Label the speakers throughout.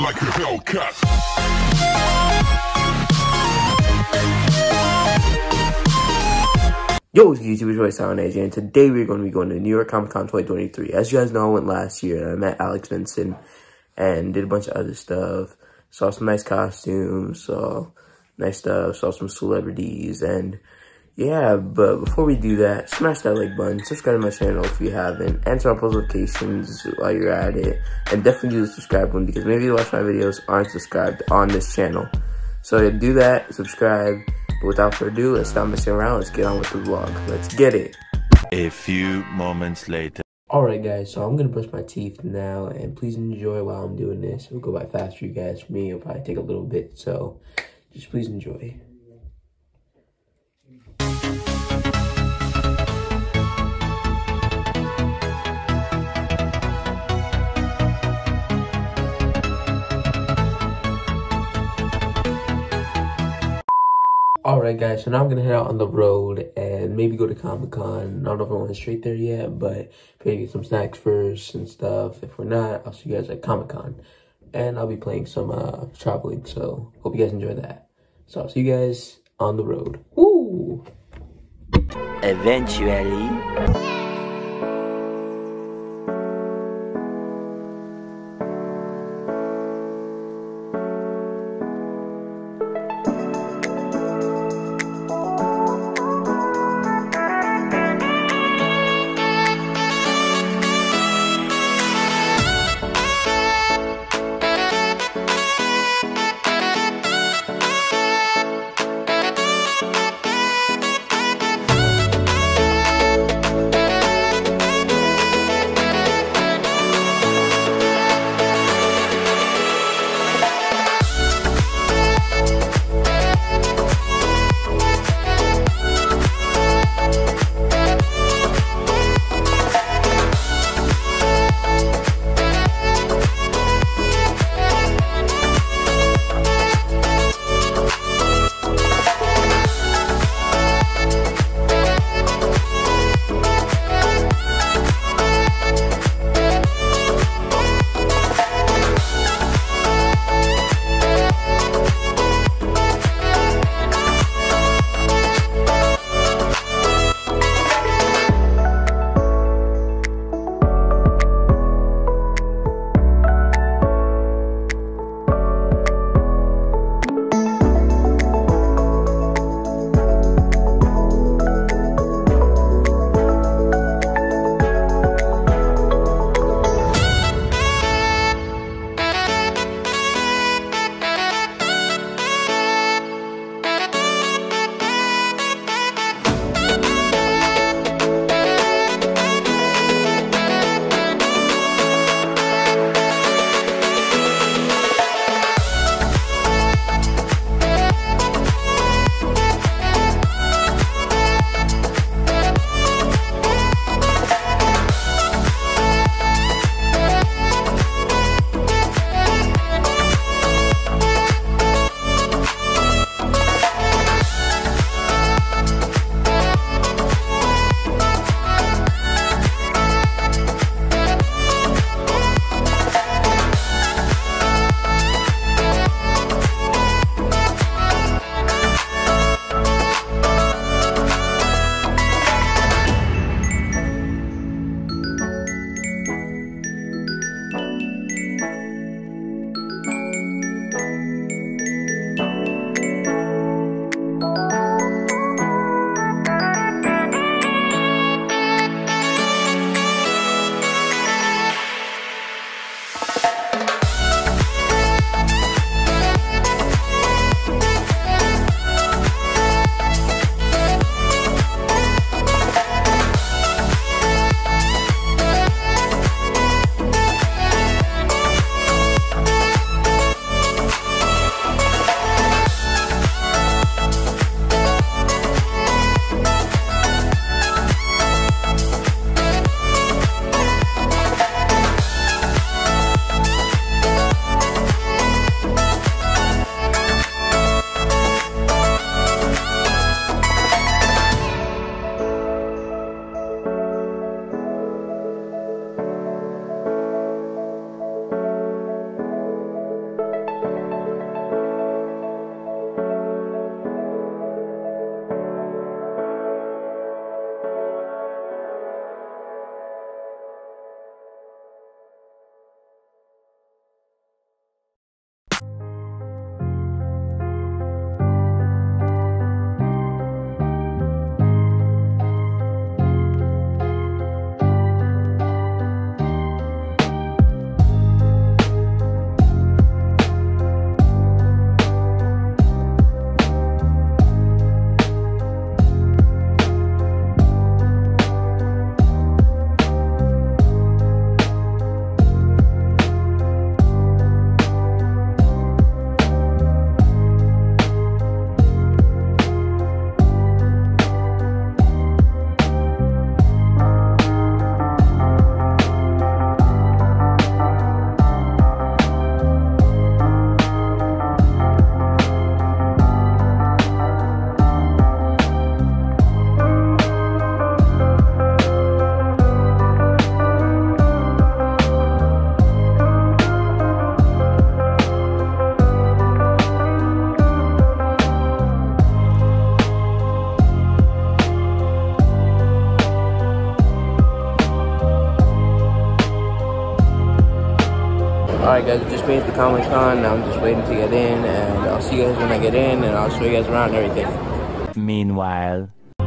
Speaker 1: like a Hellcat.
Speaker 2: Yo, what's good, YouTube? It's Roy Silent Age, and today we're going to be going to New York Comic Con 2023. As you guys know, I went last year, and I met Alex Vincent, and did a bunch of other stuff. Saw some nice costumes, saw nice stuff, saw some celebrities, and yeah, but before we do that, smash that like button, subscribe to my channel if you haven't, answer all post notifications while you're at it, and definitely do the subscribe button because maybe you watch my videos aren't subscribed on this channel. So do that, subscribe, but without further ado, let's stop messing around, let's get on with the vlog, let's get it.
Speaker 3: A few moments later.
Speaker 2: Alright guys, so I'm gonna brush my teeth now, and please enjoy while I'm doing this. It'll go by fast for you guys. For me, it'll probably take a little bit, so just please enjoy. Alright guys, so now I'm gonna head out on the road and maybe go to Comic-Con. I don't know if I went straight there yet, but maybe get some snacks first and stuff. If we're not, I'll see you guys at Comic-Con. And I'll be playing some traveling, so hope you guys enjoy that. So I'll see you guys on the road. Woo!
Speaker 3: Eventually.
Speaker 2: guys, I just made it to Comic Con. Now I'm just waiting to get in, and I'll see you guys when I get in, and I'll show you guys around and everything.
Speaker 3: Meanwhile.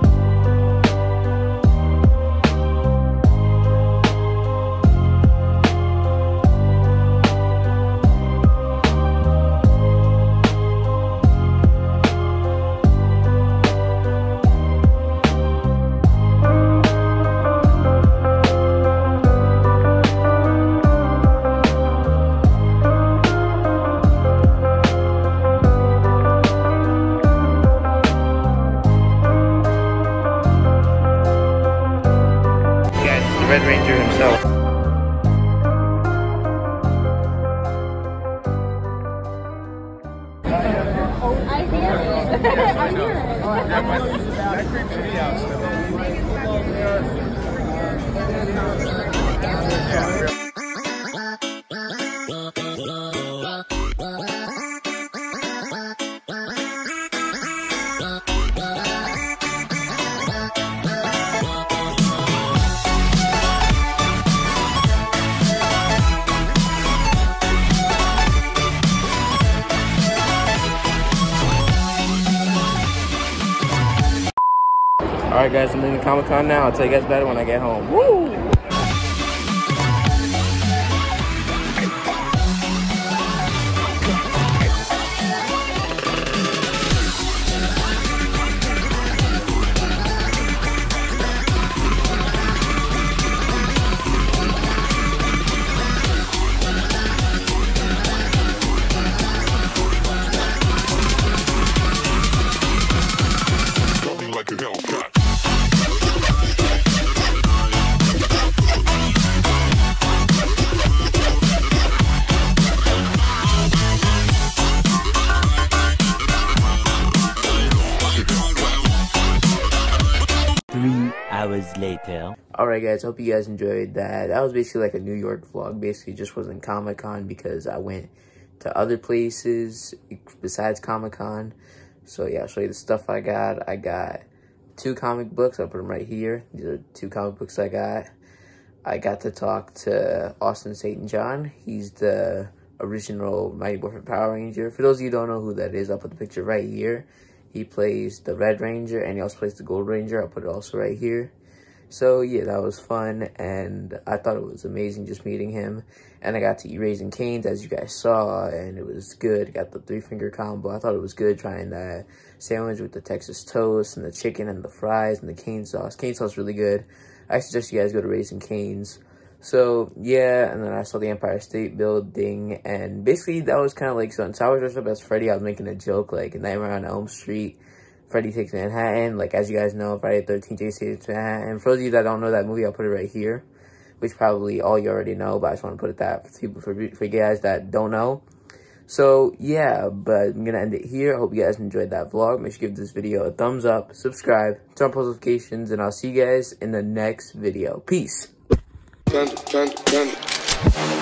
Speaker 2: Red Ranger himself.
Speaker 1: I hear it. I hear it.
Speaker 4: That creeps me out still.
Speaker 2: Alright guys, I'm in the Comic Con now. I'll tell you guys about it when I get home. Woo!
Speaker 4: Like a Hellcat.
Speaker 3: 3 hours later.
Speaker 2: Alright guys, hope you guys enjoyed that. That was basically like a New York vlog. Basically just wasn't Comic Con because I went to other places besides Comic Con. So yeah, I'll show you the stuff I got. I got 2 comic books. I'll put them right here. These are 2 comic books I got. I got to talk to Austin St. John. He's the original Mighty Morphin Power Ranger. For those of you who don't know who that is, I'll put the picture right here. He plays the Red Ranger and he also plays the Gold Ranger. I'll put it also right here. So yeah, that was fun and I thought it was amazing just meeting him. And I got to eat Raising Cane's as you guys saw and it was good. Got the 3-finger combo. I thought it was good trying that sandwich with the Texas toast and the chicken and the fries and the cane sauce. Cane sauce is really good. I suggest you guys go to Raising Cane's. So yeah, and then I saw the Empire State Building and basically that was kind of like, so I was dressed up as Freddy. I was making a joke like Nightmare on Elm Street. Freddy Takes Manhattan, like as you guys know, Friday the 13th, Jason Takes Manhattan. For those of you that don't know that movie, I'll put it right here, which probably all you already know, but I just want to put it that for people, for you guys that don't know. So yeah, but I'm gonna end it here. I hope you guys enjoyed that vlog. Make sure you give this video a thumbs up, subscribe, turn on post notifications, and I'll see you guys in the next video. Peace.